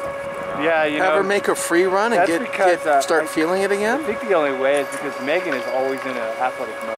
Yeah, you know. Ever make a free run and start feeling it again? I think the only way is because Megan is always in an athletic mode.